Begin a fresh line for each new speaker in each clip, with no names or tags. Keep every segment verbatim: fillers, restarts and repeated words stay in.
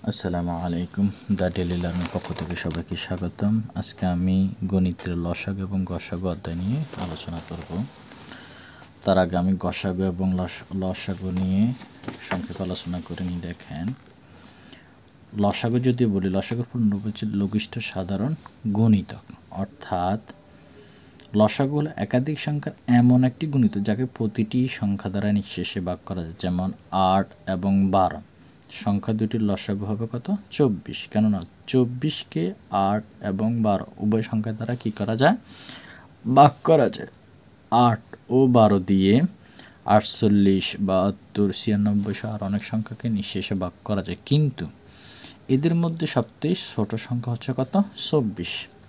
আসসালামু আলাইকুম the daily learning পক্ষ থেকে সবাইকে স্বাগতম। আজকে আমি গণিতের লসাগু এবং গসাগু অধ্যায় নিয়ে আলোচনা করব। তার আগে আমি গসাগু এবং লসাগু নিয়ে সংক্ষেপে আলোচনা করে নিয়ে দেখেন। লসাগু যদি বলি, লসাগু হচ্ছে লঘিষ্ঠ সাধারণ গুণিতক, অর্থাৎ লসাগু হলো একাধিক সংখ্যার এমন একটি গুণিতক যাকে প্রতিটি সংখ্যা দ্বারা নিঃশেষে ভাগ করা যায়। যেমন আট এবং বারো সংখ্যা দুটির লসাগু হবে কত? চব্বিশ। কেননা চব্বিশকে আট এবং বারো উভয় সংখ্যা দ্বারা কি করা যায়? ভাগ করা যায়। আট ও বারো দিয়ে আটচল্লিশ, বাহাত্তর, ছিয়ানব্বই সহ আর অনেক সংখ্যাকে নিঃশেষে ভাগ করা যায়, কিন্তু এদের মধ্যে সবচেয়ে ছোট সংখ্যা হচ্ছে কত? চব্বিশ।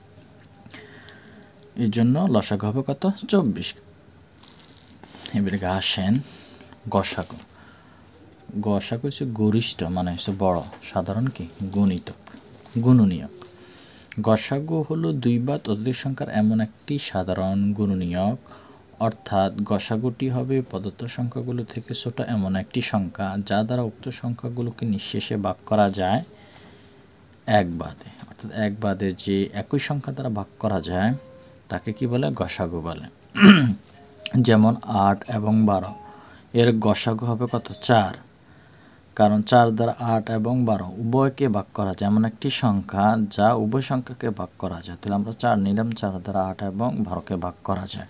এর জন্য লসাগু হবে কত? চব্বিশ। এবারে আসেন গসাগু। গসাগু হচ্ছে গরিষ্ঠ, মানে হচ্ছে বড়, সাধারণ কি গুণিতক, গুণনীয়ক। গসাগু হলো দুই বা ততোধিক সংখ্যার এমন একটি সাধারণ গুণনীয়ক, অর্থাৎ গসাগুটি হবে প্রদত্ত সংখ্যাগুলো থেকে ছোট এমন একটি সংখ্যা যা দ্বারা উক্ত সংখ্যাগুলোকে নিঃশেষে ভাগ করা যায় এক বাদে। অর্থাৎ এক বাদে যে একই সংখ্যা দ্বারা ভাগ করা যায় তাকে কি বলে? গসাগু বলে। যেমন আট এবং বারো, এর গসাগু হবে কত? চার। কারণ চার দ্বারা আট এবং বারো উভয়কে ভাগ করা যায় এমন একটি সংখ্যা যা উভয় সংখ্যাকে ভাগ করা যায়। তাহলে আমরা চার নিলাম, চার দ্বারা আট এবং বারোকে ভাগ করা যায়।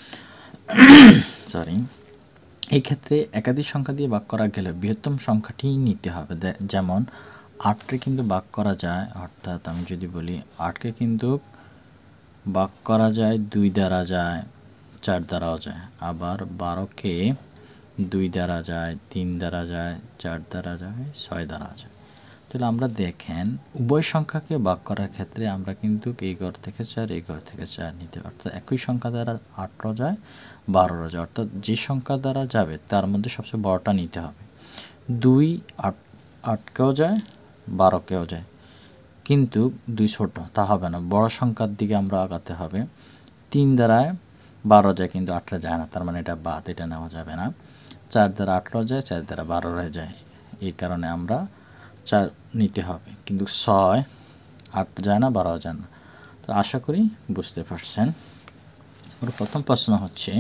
সরি, এই ক্ষেত্রে একাধিক সংখ্যা দিয়ে ভাগ করা গেলে বৃহত্তম সংখ্যাটি নিতে হবে। যেমন আটকে কিন্তু ভাগ করা যায়, অর্থাৎ আমি যদি বলি আটকে কিন্তু ভাগ করা যায় দুই দ্বারা যায়, চার দ্বারাও যায়। আবার বারোকে দুই দ্বারা যায়, তিন দ্বারা যায়, চার দ্বারা যায়, ছয় দ্বারা যায়। তাহলে আমরা দেখেন উভয় সংখ্যাকে ভাগ করার ক্ষেত্রে আমরা কিন্তু এই ঘর থেকে চার, এই ঘর থেকে চার নিতে পারি। অর্থাৎ একই সংখ্যা দ্বারা আটও যায়, বারোও যায়। অর্থাৎ যে সংখ্যা দ্বারা যাবে তার মধ্যে সবচেয়ে বড়টা নিতে হবে। দুই আট আটকেও যায়, বারোকেও যায়, কিন্তু দুই ছোট, তা হবে না, বড় সংখ্যার দিকে আমরা আগাতে হবে। তিন দ্বারায় বারো যায় কিন্তু আটটা যায় না, তার মানে এটা বাদ, এটা নেওয়া যাবে না। চার দ্বারা আটও যায়, চার দ্বারা বারো রয়ে যায়, এই কারণে আমরা চার নিতে হবে। কিন্তু ছয় আট যায় না, বারো যায় না। তো আশা করি বুঝতে পারছেন। ওর প্রথম প্রশ্ন হচ্ছে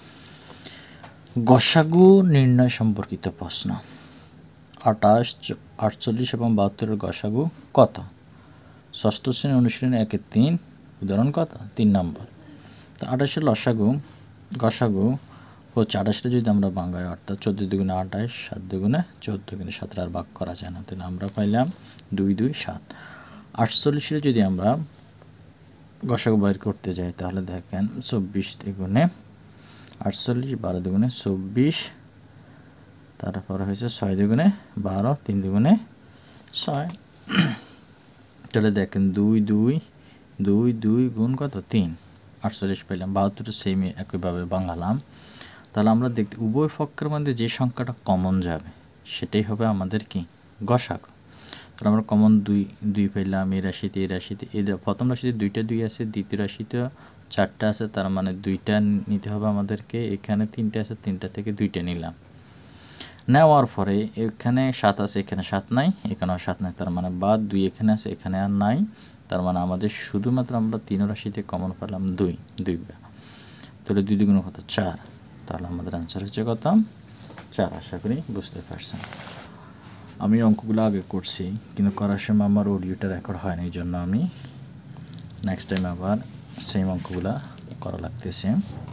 গসাগু নির্ণয় সম্পর্কিত প্রশ্ন। আঠাশ, আটচল্লিশ এবং বাহাত্তরের গসাগু কত? ষষ্ঠ শ্রেণী অনুশীলনী একের তিন, উদাহরণ কত? তিন নম্বর। তো আঠাশের লসাগু গসাগু হচ্ছে, আঠাশটা যদি আমরা বাঙ্গাই অর্থাৎ চোদ্দো দুগুণে আঠাশ, সাত দুগুণে চোদ্দো, কিন্তু সাতটা আর ভাগ করা যায় না, তাহলে আমরা পাইলাম দুই দুই সাত। আটচল্লিশের যদি আমরা গসাগু বাইর করতে যাই তাহলে দেখেন চব্বিশ দুগুণে আটচল্লিশ, বারো দুগুণে চব্বিশ, তারপর হয়েছে ছয় দুগুণে বারো, তিন দুগুণে ছয়। তাহলে দেখেন দুই দুই দুই দুই গুণ কত? তিন, আটচল্লিশ পেলাম। বাহাত্তর সেম একইভাবে বাঙালাম। তাহলে আমরা দেখতে উভয় পক্ষের মধ্যে যে সংখ্যাটা কমন যাবে সেটাই হবে আমাদের কি? গসাগু। তাহলে আমরা কমন দুই দুই পেলাম, এই রাশিতে এই রাশিতে এই প্রথম রাশিতে দুইটা দুই আছে, দ্বিতীয় রাশিতে চারটা আছে, তার মানে দুইটা নিতে হবে আমাদেরকে। এখানে তিনটা আছে, তিনটা থেকে দুইটা নিলাম। নেওয়ার পরে এখানে সাত আছে, এখানে সাত নাই, এখানেও সাত নাই, তার মানে বাদ দুই এখানে আছে, এখানে আর নাই, তার মানে আমাদের শুধুমাত্র আমরা তিন রাশিতে কমন পেলাম দুই, দুই। তাহলে দুই দুগুণ কত? চার। তাহলে আমাদের অ্যান্সার হচ্ছে কত? চার। আশা করি বুঝতে পারছেন। আমি অঙ্কগুলো আগে করছি, কিন্তু করার সময় আমার অডিওটা রেকর্ড হয় না, এই জন্য আমি নেক্সট টাইম আবার সেম অঙ্কগুলো করা লাগতেছে।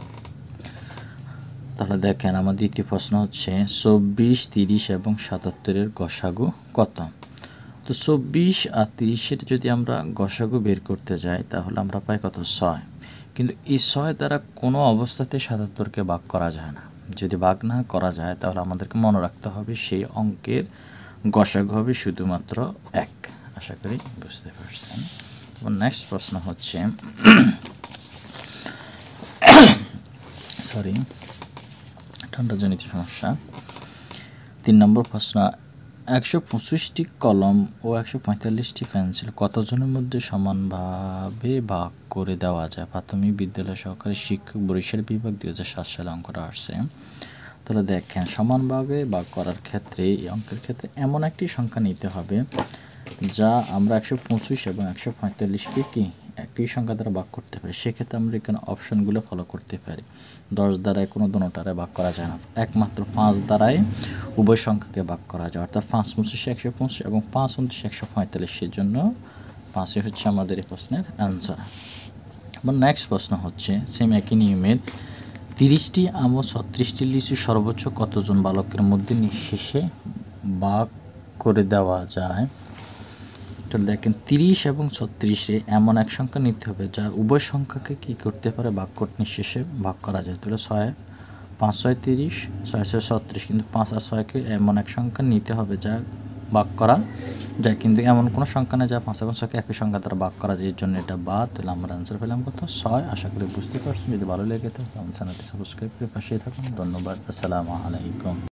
তাহলে দেখেন আমার দ্বিতীয় প্রশ্ন হচ্ছে চব্বিশ, তিরিশ এবং সাতাত্তরের গসাগু কত? তো চব্বিশ আর তিরিশের যদি আমরা গসাগু বের করতে যাই তাহলে আমরা পাই কত? ছয়। কিন্তু এই ছয় দ্বারা কোনো অবস্থাতে সাতাত্তরকে ভাগ করা যায় না। যদি ভাগ না করা যায় তাহলে আমাদেরকে মনে রাখতে হবে সেই অঙ্কের গসাগু হবে শুধুমাত্র এক। আশা করি বুঝতে পারছেন। নেক্সট প্রশ্ন হচ্ছে সরি ঠান্ডাজনিত সমস্যা। তিন নম্বর প্রশ্ন, একশো পঁচিশটি কলম ও একশো পঁয়তাল্লিশটি পেন্সিল কতজনের মধ্যে সমানভাবে ভাগ করে দেওয়া যায়? প্রাথমিক বিদ্যালয় সহকারী শিক্ষক, বরিশাল বিভাগ, দুই হাজার সাত সালে অঙ্কটা আসছে। তাহলে দেখেন সমান ভাগে ভাগ করার ক্ষেত্রে এই অঙ্কের ক্ষেত্রে এমন একটি সংখ্যা নিতে হবে যা আমরা একশো পঁচিশ এবং একশো পঁয়তাল্লিশকে কি একই সংখ্যা দ্বারা ভাগ করতে পারি। সেক্ষেত্রে আমরা এখানে অপশনগুলো ফলো করতে পারি। দশ দ্বারায় কোনো দোনোটারে ভাগ করা যায় না, একমাত্র পাঁচ দ্বারায় উভয় সংখ্যাকে ভাগ করা যায়, অর্থাৎ পাঁচ পঁচিশে একশো পঁচিশ এবং পাঁচ উনত্রিশ একশো পঁয়তাল্লিশের জন্য পাঁচই হচ্ছে আমাদের এই প্রশ্নের অ্যান্সার। এবার নেক্সট প্রশ্ন হচ্ছে সেম একই নিয়মের তিরিশটি আম ও ছত্রিশটি লিচু সর্বোচ্চ কতজন বালকের মধ্যে নিঃশেষে ভাগ করে দেওয়া যায়। তো দেখেন তিরিশ এবং ছত্রিশে এমন এক সংখ্যা নিতে হবে যা উভয় সংখ্যাকে কী করতে পারে ভাগ করতে নিঃশেষে ভাগ করা যায়। তাহলে ছয় পাঁচ ছয় তিরিশ, ছয় ছয় ছত্রিশ, কিন্তু পাঁচ আর ছয়কে এমন এক সংখ্যা নিতে হবে যা ভাগ করা যায়, কিন্তু এমন কোনো সংখ্যা নেই যা পাঁচ এবং ছয়কে একই সংখ্যা দ্বারা ভাগ করা যায়, এর জন্য এটা বাদ। তাহলে আমরা অ্যান্সার পেলাম কত? ছয়। আশা করি বুঝতে পারছেন। যদি ভালো লেগে থাকে আমার চ্যানেলটি সাবস্ক্রাইব করে পাশে থাকুন। ধন্যবাদ। আসসালামু আলাইকুম।